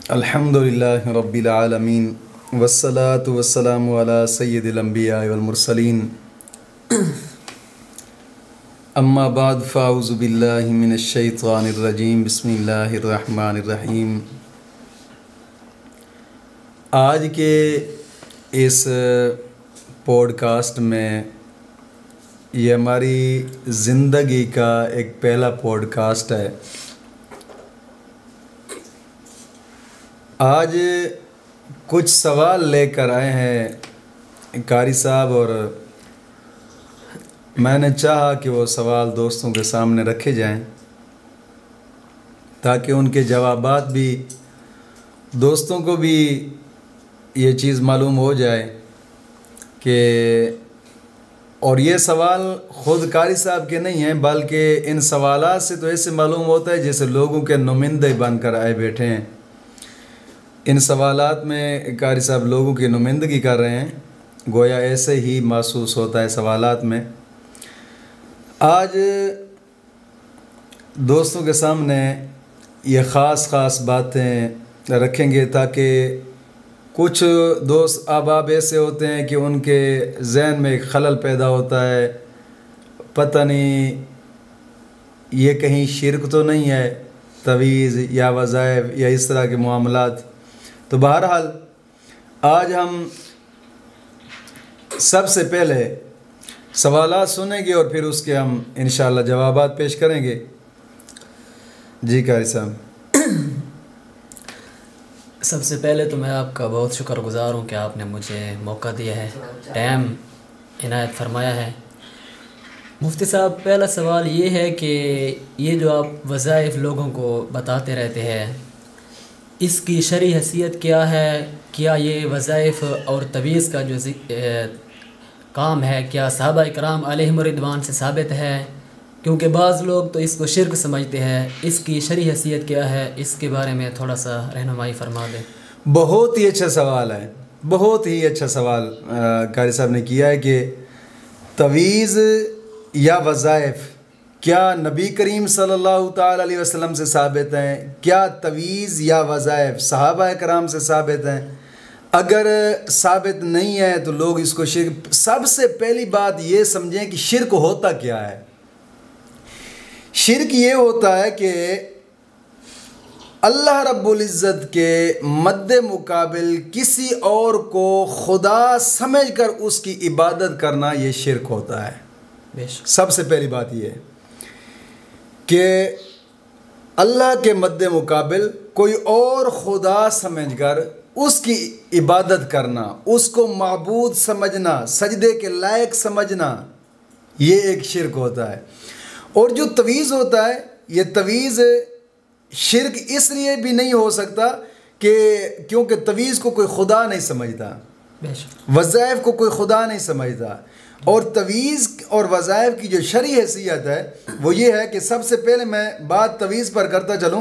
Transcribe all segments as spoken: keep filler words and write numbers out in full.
अल्हम्दुलिल्लाहि रब्बिल आलमीन वस्सलातु वस्सलामु अला सय्यिदिल अंबिया वल मुरसलीन अम्मा बाद फ़ाऊज़ु बिल्लाहि मिनश शैतानिर रजीम बिस्मिल्लाहिर रहमानिर रहीम। आज के इस पॉडकास्ट में ये हमारी ज़िंदगी का एक पहला पॉडकास्ट है। आज कुछ सवाल लेकर आए हैं कारी साहब, और मैंने चाहा कि वो सवाल दोस्तों के सामने रखे जाएं ताकि उनके जवाबात भी दोस्तों को भी ये चीज़ मालूम हो जाए कि, और ये सवाल ख़ुद कारी साहब के नहीं हैं बल्कि इन सवालात से तो ऐसे मालूम होता है जैसे लोगों के नुमाइंदे बनकर आए बैठे हैं। इन सवालात में कारी साहब लोगों की नुमाइंदगी कर रहे हैं, गोया ऐसे ही महसूस होता है सवालात में। आज दोस्तों के सामने ये ख़ास ख़ास बातें रखेंगे ताकि कुछ दोस्त अहबाब ऐसे होते हैं कि उनके जहन में एक खलल पैदा होता है, पता नहीं ये कहीं शिरक तो नहीं है, तवीज़ या वज़ाइफ या इस तरह के मामलात। तो बहरहाल आज हम सबसे पहले सवालात सुनेंगे और फिर उसके हम इंशाअल्लाह जवाबात पेश करेंगे। जी कारी साहब। सबसे पहले तो मैं आपका बहुत शुक्रगुज़ार हूँ कि आपने मुझे मौका दिया है, टाइम इनायत फरमाया है। मुफ्ती साहब, पहला सवाल ये है कि ये जो आप वज़ाइफ लोगों को बताते रहते हैं, इसकी शरई हैसियत क्या है? क्या ये वज़ाइफ और तवीज़ का जो ए, काम है क्या सहाबा इकराम अलैहिम रिदवान से साबित है? क्योंकि बाज़ लोग तो इसको शिरक समझते हैं। इसकी शरई हैसियत क्या है, इसके बारे में थोड़ा सा रहनुमाई फरमा दें। बहुत ही अच्छा सवाल है, बहुत ही अच्छा सवाल कारी साहब ने किया है कि तवीज़ या वज़ाइफ क्या नबी करीम सल्लल्लाहु ताला अलैहि वसल्लम से साबित हैं? क्या तवीज़ या वज़ाइफ सहाबा कराम से साबित हैं? अगर साबित नहीं है तो लोग इसको शिर्क। सबसे पहली बात ये समझें कि शिर्क होता क्या है। शिर्क ये होता है कि अल्लाह रब्बुल इज़्ज़त के मद्दे मुकाबिल किसी और को खुदा समझकर उसकी इबादत करना, ये शिर्क होता है। सबसे पहली बात ये है कि अल्लाह के मद्दे मुकाबिल कोई और खुदा समझकर उसकी इबादत करना, उसको माबूद समझना, सजदे के लायक समझना, ये एक शिर्क होता है। और जो तवीज़ होता है, ये तवीज़ शिर्क इसलिए भी नहीं हो सकता कि क्योंकि तवीज़ को कोई खुदा नहीं समझता, वज़ाइफ को कोई खुदा नहीं समझता। और तवीज़ और वज़ाइफ की जो शरई हैसियत है वो ये है कि सबसे पहले मैं बात तवीज़ पर करता चलूँ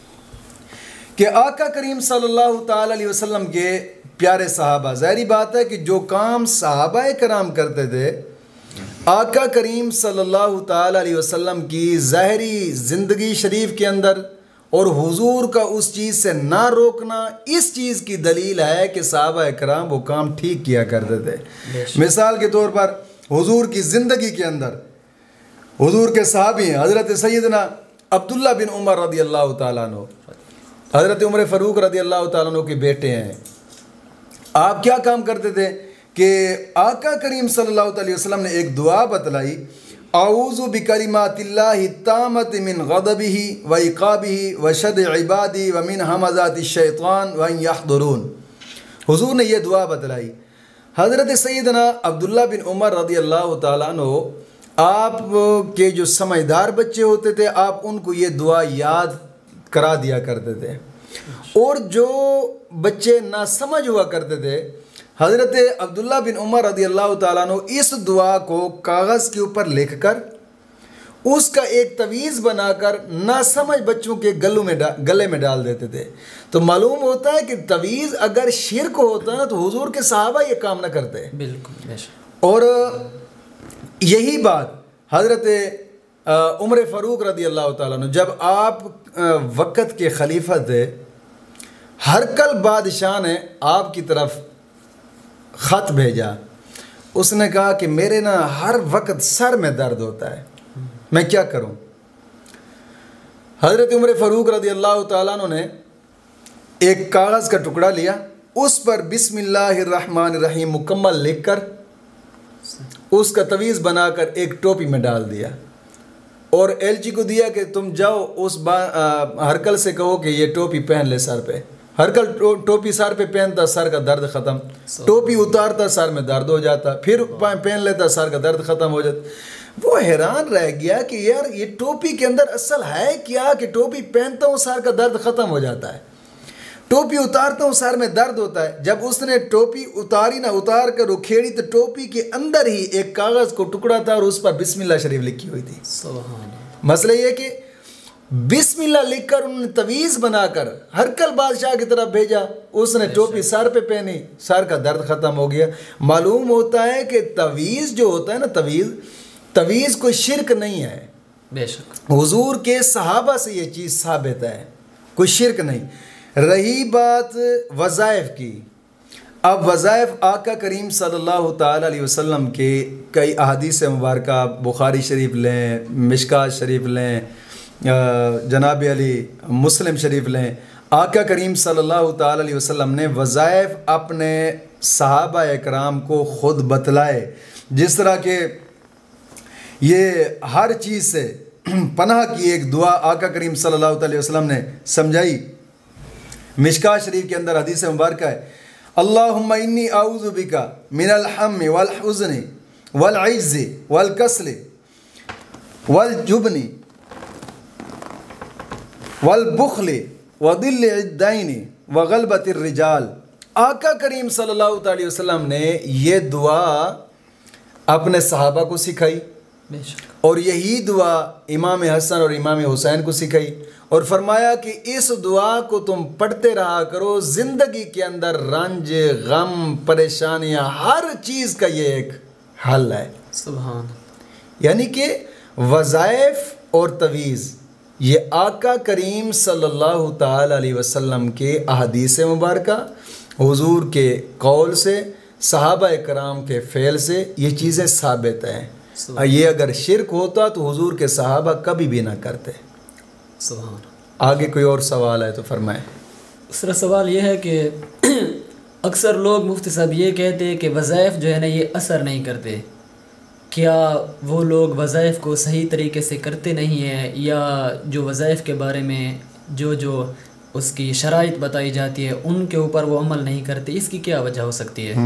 कि आका करीम सल्लल्लाहु ताला अलैहि वसल्लम के प्यारे सहाबा, ज़ाहिरी बात है कि जो काम सहाबा कराम करते थे, आका करीम सल्लल्लाहु ताला अलैहि वसल्लम की ज़ाहिरी ज़िंदगी शरीफ के अंदर और हुजूर का उस चीज़ से ना रोकना, इस चीज़ की दलील है कि सहाबा कराम वो काम ठीक किया करते थे। मिसाल के तौर पर हुजूर की ज़िंदगी के अंदर हुजूर के सहाबी हैं हज़रत सैयदना अब्दुल्ला बिन उमर रदी अल्लाह ताला अन्हु, हज़रत उमर फ़ारूक रदी अल्लाह ताला अन्हु के बेटे हैं। आप क्या काम करते थे कि आका करीम सल्लल्लाहु अलैहि वसल्लम ने एक दुआ बतलाई, आऊज़ु बिकलिमातिल्लाहि ताम्मति मिन गज़बिही व इक़ाबिही व शद इबादी व मिन हमज़ाति शैतान व अन यहदुरून। हुजूर ने ये दुआ बतलाई। हज़रत सैयदना अब्दुल्ला बिन उमर रदी अल्लाह ताला अन्हु, आप के जो समझदार बच्चे होते थे, आप उनको ये दुआ याद करा दिया करते थे। और जो बच्चे ना समझ हुआ करते थे, हज़रत अब्दुल्ला बिन उमर रदी अल्लाह ताला अन्हु इस दुआ को कागज़ के ऊपर लिखकर उसका एक तवीज़ बनाकर नासमझ बच्चों के गलों में गले में डाल देते थे। तो मालूम होता है कि तवीज़ अगर शिर्क होता है ना तो हुजूर के सहाबा ये काम ना करते। बिल्कुल। और यही बात हज़रत उमर फ़ारूक रदी अल्लाह ताला अन्हु, जब आप वक़्त के खलीफा थे, हरकल बादशाह ने आपकी तरफ ख़त भेजा। उसने कहा कि मेरे ना हर वक्त सर में दर्द होता है, मैं क्या करूं? हज़रत उमर फ़ारूक रज़ी अल्लाह ताला अन्हु ने एक कागज़ का टुकड़ा लिया, उस पर बिस्मिल्लाहिर्रहमानिर्रहीम मुकम्मल लिख कर उसका तवीज़ बनाकर एक टोपी में डाल दिया और एलची को दिया कि तुम जाओ उस बा हरकल से कहो कि ये टोपी पहन ले सर पे। हरकल टो, टोपी सर पे पहनता, सर का दर्द ख़त्म। टोपी उतारता, सर में दर्द हो जाता, फिर पहन लेता, सर का दर्द ख़त्म हो जाता। वो हैरान रह गया कि यार ये टोपी के अंदर असल है क्या कि टोपी पहनता हूँ सर का दर्द ख़त्म हो जाता है, टोपी उतारता हूँ सर में दर्द होता है। जब उसने टोपी उतारी ना, उतार कर उखेड़ी तो टोपी के अंदर ही एक कागज़ को टुकड़ा था और उस पर बिस्मिल्लाह शरीफ लिखी हुई थी। मसला ये कि बिस्मिल्लाह लिखकर उन्होंने तवीज़ बनाकर हरकल बादशाह की तरफ भेजा। उसने टोपी सर पे पहनी, सर का दर्द ख़त्म हो गया। मालूम होता है कि तवीज़ जो होता है ना, तवीज़ तवीज़ कोई शिरक नहीं है। बेशक हुजूर के सहाबा से ये चीज़ साबित है, कोई शिरक नहीं। रही बात वज़ाइफ की, अब वज़ाइफ आका करीम सल्लल्लाहु ताला अलैहि वसल्लम के कई अहादीस मुबारक, बुखारी शरीफ लें, मिशकात शरीफ लें, जनाब अली मुस्लिम शरीफ लें, आका करीम सल्लल्लाहु ताला अलैहि वसल्लम ने वज़ाइफ अपने सहाबा इकराम को ख़ुद बतलाए। जिस तरह के ये हर चीज़ से पनाह की एक दुआ आका करीम सल्लल्लाहु अलैहि वसल्लम ने समझाई। मिशकात शरीफ के अंदर हदीस मुबारक है, अल्लाहुम्मा इन्नी आऊज़ु बिका मिनल हम्मी वल हुज़्नी वल इज़्ज़ि वल कसली वल जुबनी वल बुखली व दिल्ल इद्दैनी व गलबतिर रिजाल। आका करीम सल्लल्लाहु अलैहि वसल्लम ने ये दुआ अपने सहाबा को सिखाई और यही दुआ इमाम हसन और इमाम हुसैन को सिखाई और फरमाया कि इस दुआ को तुम पढ़ते रहा करो, ज़िंदगी के अंदर रंज, गम, परेशानियाँ, हर चीज़ का ये एक हल है। सुभान। यानी कि वज़ाइफ और तवीज़ ये आका करीम सल्लल्लाहु ताला अलैहि वसल्लम के अहादीस मुबारका, हुजूर के कौल से, सहाबा कराम के फ़ेल से ये चीज़ें साबित हैं। ये अगर शिरक होता तो हुजूर के सहाबा कभी भी ना करते। सुभान। आगे कोई और सवाल है तो फरमाएं। दूसरा सवाल ये है कि अक्सर लोग मुफ्ती साहब ये कहते हैं कि वज़ाइफ जो है ना ये असर नहीं करते। क्या वो लोग वज़ाइफ को सही तरीके से करते नहीं हैं, या जो वज़ाइफ के बारे में जो जो उसकी शराइत बताई जाती है उनके ऊपर वो अमल नहीं करते? इसकी क्या वजह हो सकती है?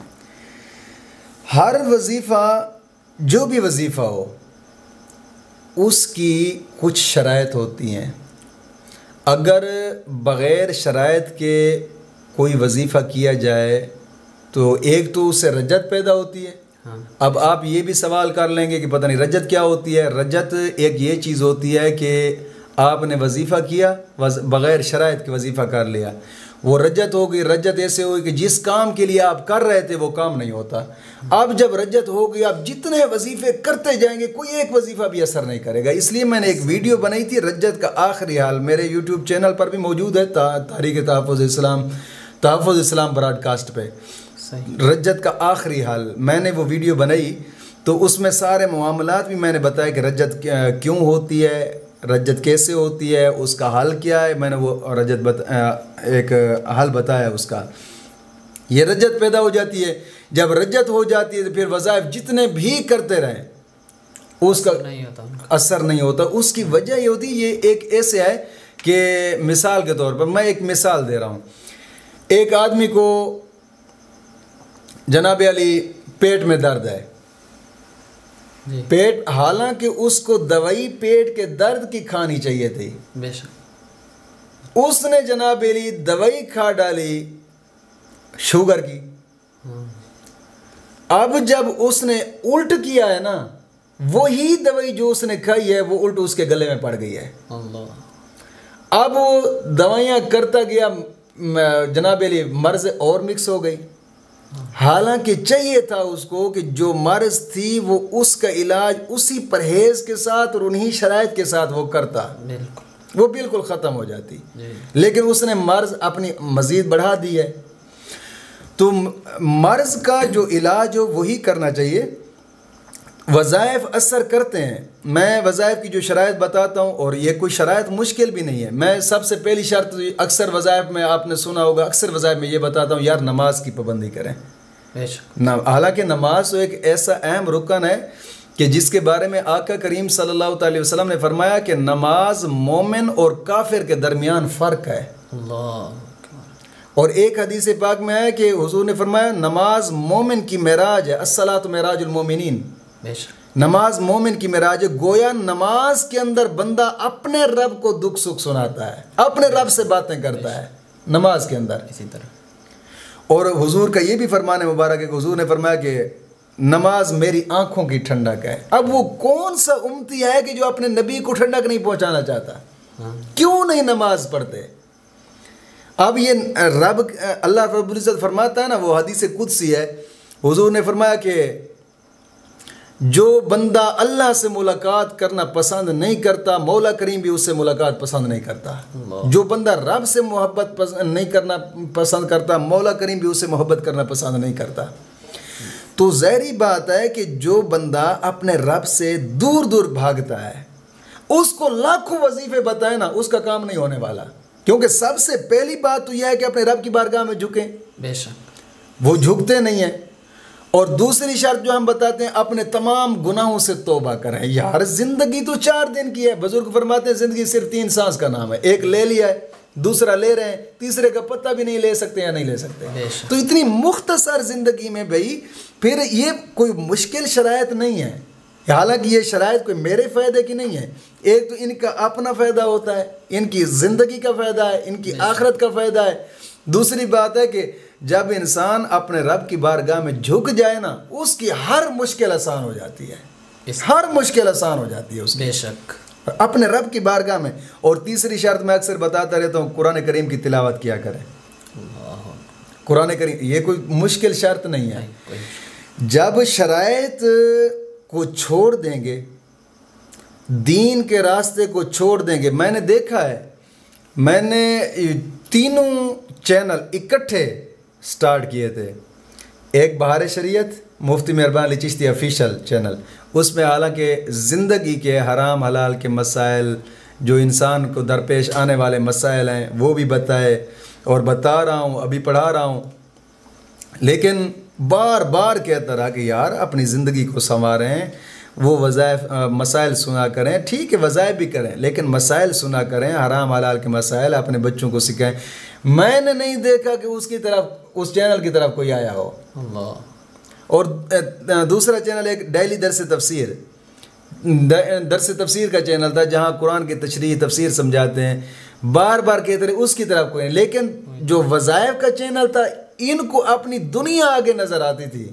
हर वजीफ़ा, जो भी वजीफ़ा हो, उसकी कुछ शराइत होती हैं। अगर बग़ैर शराइत के कोई वजीफ़ा किया जाए तो एक तो उससे रजत पैदा होती है। हाँ। अब आप ये भी सवाल कर लेंगे कि पता नहीं रजत क्या होती है। रजत एक ये चीज़ होती है कि आपने वजीफ़ा किया, बग़ैर शराइत के वजीफ़ा कर लिया, वो रजत हो गई। रजत ऐसे होगी कि जिस काम के लिए आप कर रहे थे वो काम नहीं होता। अब जब रजत हो गई, आप जितने वजीफ़े करते जाएंगे कोई एक वजीफ़ा भी असर नहीं करेगा। इसलिए मैंने एक वीडियो बनाई थी, रजत का आखिरी हाल, मेरे यूट्यूब चैनल पर भी मौजूद है, ता, तारीख़ तहफ़्फ़ुज़ इस्लाम तहफ़्फ़ुज़ इस्लाम ब्रॉडकास्ट पे। रजत का आखिरी हाल मैंने वो वीडियो बनाई, तो उसमें सारे मामलात भी मैंने बताया कि रजत क्यों होती है, रजत कैसे होती है, उसका हल क्या है। मैंने वो रजत बता एक हल बताया उसका। ये रजत पैदा हो जाती है, जब रजत हो जाती है तो फिर वज़ाइफ जितने भी करते रहें उसका नहीं होता, असर नहीं होता। उसकी वजह ये होती है, ये एक ऐसे है कि मिसाल के तौर पर मैं एक मिसाल दे रहा हूँ। एक आदमी को जनाब अली पेट में दर्द है, पेट, हालांकि उसको दवाई पेट के दर्द की खानी चाहिए थी, बेशक उसने जनाब अली दवाई खा डाली शुगर की। अब जब उसने उल्ट किया है ना, वही दवाई जो उसने खाई है वो उल्ट उसके गले में पड़ गई है। अल्लाह। अब वो दवाइयाँ करता गया, जनाब अली मर्ज और मिक्स हो गई। हालांकि चाहिए था उसको कि जो मर्ज थी वो उसका इलाज उसी परहेज़ के साथ और उन्हीं शराइत के साथ वो करता। बिल्कुल। वो बिल्कुल ख़त्म हो जाती, लेकिन उसने मर्ज़ अपनी मज़ीद बढ़ा दी है। तो मर्ज़ का जो इलाज हो वही करना चाहिए। वज़ाइफ असर करते हैं। मैं वज़ाइफ की जो शराइत बताता हूँ, और ये कोई शराइत मुश्किल भी नहीं है। मैं सबसे पहली शर्त, अक्सर वज़ाइफ में आपने सुना होगा, अक्सर वज़ाइफ में ये बताता हूँ, यार नमाज की पाबंदी करें। हालांकि नमाज तो एक ऐसा अहम रुकन है कि जिसके बारे में आका करीम सल्लल्लाहु अलैहि वसल्लम ने फरमाया कि नमाज मोमिन और काफिर के दरमियान फ़र्क है। अल्लाह। और एक हदीस पाक में है कि हुजूर ने फरमाया नमाज मोमिन की मेराज है, अस्सलातु मेराजुल मोमिनीन। नमाज मोमिन की मेराज है। गोया नमाज के अंदर बंदा अपने रब को दुख सुख सुनाता है, अपने रब से बातें करता है नमाज के अंदर। इसी तरह और हुजूर का ये भी फरमान मुबारक है कि हुजूर ने फरमाया कि नमाज मेरी आंखों की ठंडक है। अब वो कौन सा उम्मती है कि जो अपने नबी को ठंडक नहीं पहुंचाना चाहता? क्यों नहीं नमाज पढ़ते? अब ये रब अल्लाह रब्बुल इज़्ज़त फरमाता है ना, वो हदीस कुदसी है। हुजूर ने फरमाया कि जो बंदा अल्लाह से मुलाकात करना पसंद नहीं करता, मौला करीम भी उससे मुलाकात पसंद नहीं करता। जो बंदा रब से मोहब्बत नहीं करना पसंद करता, मौला करीम भी उससे मोहब्बत करना पसंद नहीं करता। तो ज़ाहिरी बात है कि जो बंदा अपने रब से दूर दूर भागता है, उसको लाखों वजीफे बताए ना, उसका काम नहीं होने वाला। क्योंकि सबसे पहली बात तो यह है कि अपने रब की बारगाह में झुकें। बेशक वो झुकते नहीं है। और दूसरी शर्त जो हम बताते हैं, अपने तमाम गुनाहों से तौबा करें। यार जिंदगी तो चार दिन की है। बुजुर्ग फरमाते हैं जिंदगी सिर्फ तीन सांस का नाम है। एक ले लिया है, दूसरा ले रहे हैं, तीसरे का पत्ता भी नहीं ले सकते या नहीं ले सकते। तो इतनी मुख्तसर जिंदगी में भाई फिर ये कोई मुश्किल शराइत नहीं है। हालांकि ये शराइत कोई मेरे फ़ायदे की नहीं है। एक तो इनका अपना फ़ायदा होता है, इनकी ज़िंदगी का फ़ायदा है, इनकी आखिरत का फ़ायदा है। दूसरी बात है कि जब इंसान अपने रब की बारगाह में झुक जाए ना, उसकी हर मुश्किल आसान हो जाती है। हर मुश्किल आसान हो जाती है उसकी, बेशक अपने रब की बारगाह में। और तीसरी शर्त मैं अक्सर बताता रहता हूँ, कुरान करीम की तिलावत किया करें। कुरान करीम ये कोई मुश्किल शर्त नहीं है। जब शराइत को छोड़ देंगे, दीन के रास्ते को छोड़ देंगे। मैंने देखा है, मैंने तीनों चैनल इकट्ठे स्टार्ट किए थे। एक बहार शरीयत, मुफ्ती मेहरबान अली चिश्ती ऑफिशियल चैनल, उसमें हालांकि ज़िंदगी के हराम हलाल के मसाइल, जो इंसान को दरपेश आने वाले मसाइल हैं, वो भी बताए और बता रहा हूँ, अभी पढ़ा रहा हूँ। लेकिन बार बार कहता रहा कि यार अपनी ज़िंदगी को संवारें, वो वज़ाइफ मसाइल सुना करें। ठीक है, वज़ाइफ भी करें, लेकिन मसाइल सुना करें, हराम हलाल के मसाइल अपने बच्चों को सिखाएं। मैंने नहीं देखा कि उसकी तरफ, उस चैनल की तरफ कोई आया हो। अल्लाह। और दूसरा चैनल एक डेली दरस तफसीर, दरस तफसीर का चैनल था, जहाँ कुरान की तशरीह तफसीर समझाते हैं। बार बार कहते रहे उसकी तरफ कोई। लेकिन जो वज़ाइफ का चैनल था, इनको अपनी दुनिया आगे नज़र आती थी,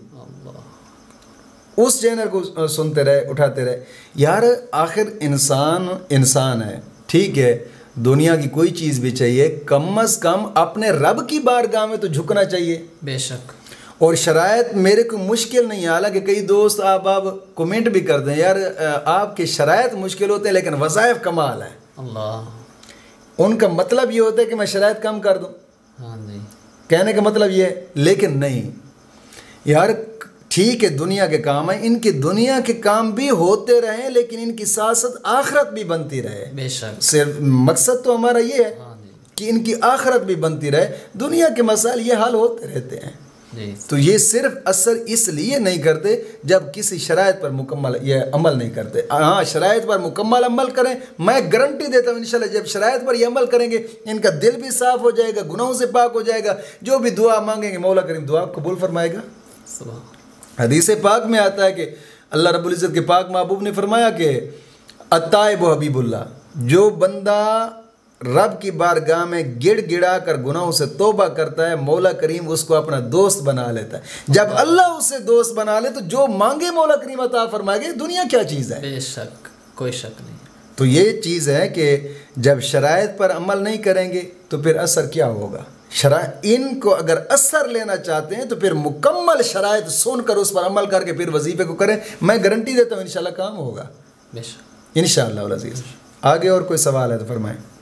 उस चैनल को सुनते रहे, उठाते रहे। यार आखिर इंसान इंसान है, ठीक है, दुनिया की कोई चीज़ भी चाहिए, कम अज़ कम अपने रब की बारगाह में तो झुकना चाहिए। बेशक। और शराइत मेरे को मुश्किल नहीं है। हालांकि कई दोस्त आप आप कमेंट भी कर दें, यार आपके शराइत मुश्किल होते हैं लेकिन वज़ाइफ कमाल है। अल्लाह। उनका मतलब ये होता है कि मैं शराइत कम कर दूँ। हाँ जी, कहने का मतलब ये है। लेकिन नहीं यार, ठीक है, दुनिया के काम है, इनके दुनिया के काम भी होते रहे, लेकिन इनकी साथ साथ आखिरत भी बनती रहे। बेशक। सिर्फ मकसद तो हमारा ये है कि इनकी आखिरत भी बनती रहे। दुनिया के मसाइल ये हाल होते रहते हैं। तो ये सिर्फ असर इसलिए नहीं करते जब किसी शराइत पर मुकम्मल ये अमल नहीं करते। हाँ, शराइत पर मुकम्मल अमल करें। मैं गारंटी देता हूँ इंशाल्लाह जब शराइत पर ये अमल करेंगे, इनका दिल भी साफ़ हो जाएगा, गुनाहों से पाक हो जाएगा। जो भी दुआ मांगेंगे मौला करीम दुआ कबूल फरमाएगा। हदीस पाक में आता है कि अल्लाह रब्बुल इज़्ज़त के पाक महबूब ने फरमाया कि अत्ताइब हबीबुल्लाह, जो बंदा रब की बारगाह में गिड़ गिड़ा कर गुनाहों से तौबा करता है, मौला करीम उसको अपना दोस्त बना लेता है। जब अल्लाह उसे दोस्त बना ले तो जो मांगे मौला करीम अता फरमाएगा। दुनिया क्या चीज़ है? बेशक, कोई शक नहीं। तो ये चीज़ है कि जब शराइत पर अमल नहीं करेंगे तो फिर असर क्या होगा? शरा इनको अगर असर लेना चाहते हैं तो फिर मुकम्मल शराइत सुनकर उस पर अमल करके फिर वजीफे को करें। मैं गारंटी देता हूँ इंशाल्लाह काम होगा, इंशाअल्लाह अज़ीज़। आगे और कोई सवाल है तो फरमाएं।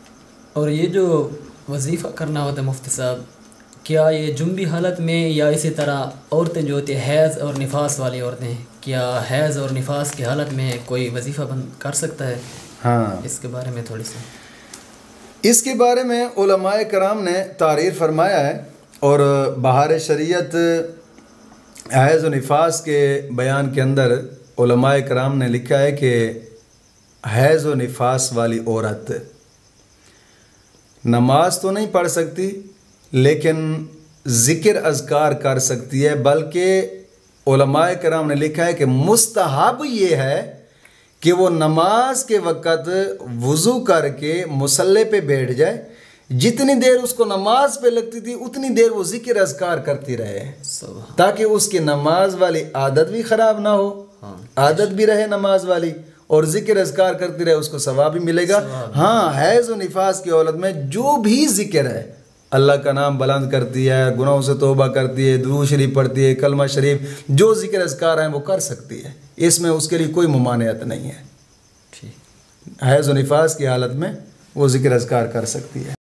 और ये जो वजीफ़ा करना होता है मुफ्ती साहब, क्या ये जुम्बी हालत में या इसी तरह औरतें जो होती है हैज़ और निफास वाली औरतें, क्या हैज़ और निफास की हालत में कोई वजीफ़ा बंद कर सकता है? हाँ, इसके बारे में थोड़ी सी इसके बारे में उलमाए कराम ने तारीर फरमाया है। और बहार शरीयत हैज़ और निफास के बयान के अंदर उलमाए कराम ने लिखा है कि हैज़ और निफास वाली औरत नमाज तो नहीं पढ़ सकती, लेकिन ज़िक्र अज़कार कर सकती है। बल्कि उलमाए कराम ने लिखा है कि मुस्तहब ये है कि वो नमाज के वक़्त वज़ू करके मुसल्ले पे बैठ जाए, जितनी देर उसको नमाज पे लगती थी उतनी देर वो ज़िक्र अज़कार करती रहे, ताकि उसकी नमाज वाली आदत भी ख़राब ना हो। हाँ, आदत भी रहे नमाज वाली और ज़िक्र अज़कार करती रहे, उसको सवाब भी मिलेगा। हाँ, हैज़ और निफास की औरत में जो भी ज़िक्र है, अल्लाह का नाम बुलंद करती है, गुनाहों से तौबा करती है, दुरूद शरीफ पढ़ती है, कलमा शरीफ, जो ज़िक्र अज़कार हैं वो कर सकती है। इसमें उसके लिए कोई मुमानियत नहीं है। ठीक, हैज़ और निफास की हालत में वो ज़िक्र अज़कार कर सकती है।